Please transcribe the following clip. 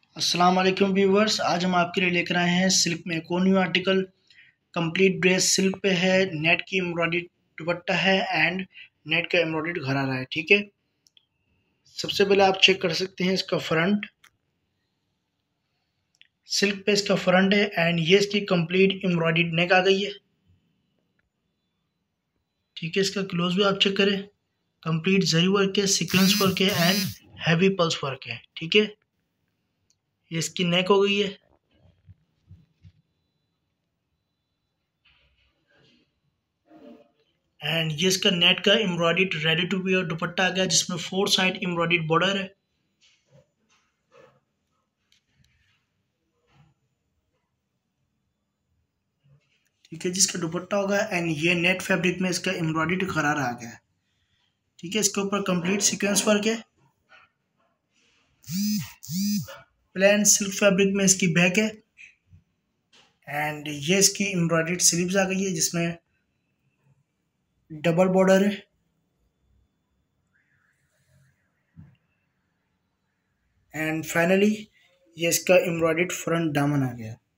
अस्सलाम वालेकुम व्यूवर्स। आज हम आपके लिए लेकर आए हैं सिल्क में एक और new article. Complete dress silk पे है, नेट की एम्ब्रॉयडरी दुपट्टा है एंड नेट का एम्ब्रॉयडरी घर आ रहा है। ठीक है, सबसे पहले आप चेक कर सकते हैं इसका फ्रंट। सिल्क पे इसका फ्रंट है एंड ये इसकी कंप्लीट एम्ब्रॉयडरी नेक आ गई है। ठीक है, इसका क्लोज भी आप चेक करें। कंप्लीट जरी वर्क है, सीक्वेंस वर्क है एंड हैवी पल्स वर्क है। ठीक है, ये इसकी नेक हो गई है एंड ये इसका नेट का embroidered ready to wear dupatta आ गया, जिसमें 4 साइड एम्ब्रॉयडर्ड बॉर्डर है। ठीक है, जिसका दुपट्टा होगा एंड ये नेट फैब्रिक में इसका एम्ब्रॉयडर्ड करार आ गया है। ठीक है, इसके ऊपर कंप्लीट सीक्वेंस वर्क है। प्लेन सिल्क फैब्रिक में इसकी बैक है एंड ये इसकी एम्ब्रॉयडर्ड स्लीव्स आ गई है, जिसमें डबल बॉर्डर है एंड फाइनली ये इसका एम्ब्रॉयडर्ड फ्रंट दामन आ गया।